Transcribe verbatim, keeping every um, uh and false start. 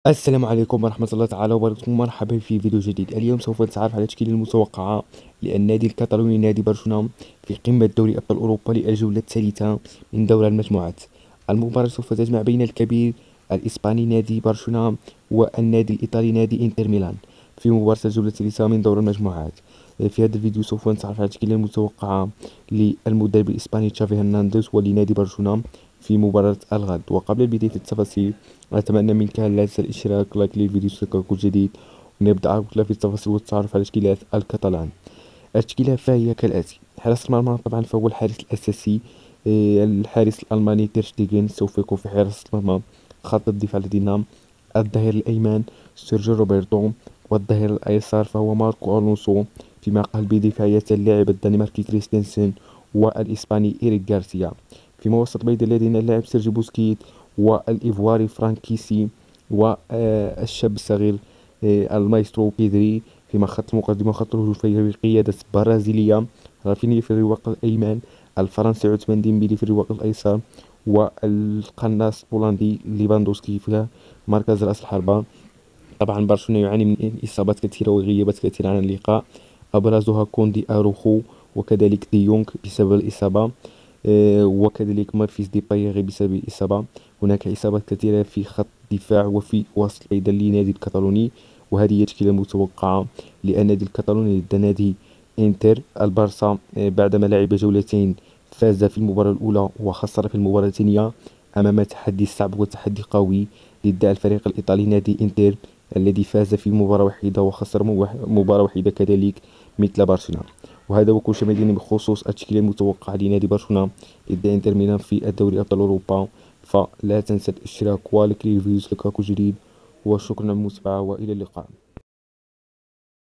السلام عليكم ورحمة الله تعالى وبركاته. مرحبا في فيديو جديد. اليوم سوف نتعرف على التشكيلة المتوقعة للنادي الكتالوني نادي برشلونة في قمة دوري أبطال أوروبا للجولة الثالثة من دور المجموعات. المباراة سوف تجمع بين الكبير الإسباني نادي برشلونة والنادي الإيطالي نادي إنتر ميلان في مباراة الجولة الثالثة من دور المجموعات. في هذا الفيديو سوف نتعرف على التشكيلة المتوقعة للمدرب الإسباني تشافي هرنانديز ولنادي برشلونة في مباراة الغد. وقبل بداية التفاصيل أتمنى منك لا تنسى الاشتراك لايك للفيديو ليصلك كل جديد، ونبدأ على في التفاصيل والتعرف على تشكيلات الكاتالان. التشكيلة فهي كالآتي: حراس المرمى طبعا فهو الحارس الأساسي، آه، الحارس الألماني تير شتيجن سوف يكون في حراسة المرمى. خط الدفاع لدينا الظهير الأيمن سيرجيو روبرتو، والظهير الأيسر فهو ماركو ألونسو، فيما قلب دفاعية اللاعب الدنماركي كريستنسن والإسباني إيريك غارسيا. فيما وسط بيد لدينا اللاعب سيرجي بوسكيت والإيفواري فرانكيسي والشاب الصغير آه، المايسترو بيدري. فيما خط المقدمة خط الهجوم فهي بقيادة برازيليا رافينيا في الرواق الأيمن، الفرنسي عثمان ديمبلي في الرواق الأيسر، والقناص البولندي ليفاندوسكي في مركز رأس الحربة. طبعا برشلونة يعاني من إصابات كثيرة وغيابات كثيرة عن اللقاء، أبرزها كوندي أروخو وكذلك دي يونغ بسبب الإصابة، آه، وكذلك مارفيس ديباي يغيب بسبب الإصابة. هناك إصابات كثيرة في خط الدفاع وفي وسط أيضا لنادي الكتالوني، وهذه هي تشكيلة متوقعة للنادي الكتالوني ضد نادي إنتر. البارسا آه، بعدما لعب جولتين فاز في المباراة الأولى وخسر في المباراة الثانية أمام تحدي صعب وتحدي قوي ضد الفريق الإيطالي نادي إنتر الذي فاز في مباراة وحيدة وخسر مباراة وحيدة كذلك مثل برشلونة. وهذا وكل شيء مديني بخصوص التشكيلة المتوقعة لنادي برشلونة ضد انتر ميلان في الدوري أبطال أوروبا. فلا تنسى الاشتراك والكل للفيديو لك جديد، وشكرا للمتابعة وإلى اللقاء.